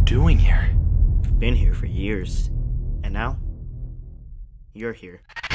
doing here? I've been here for years. And now, you're here.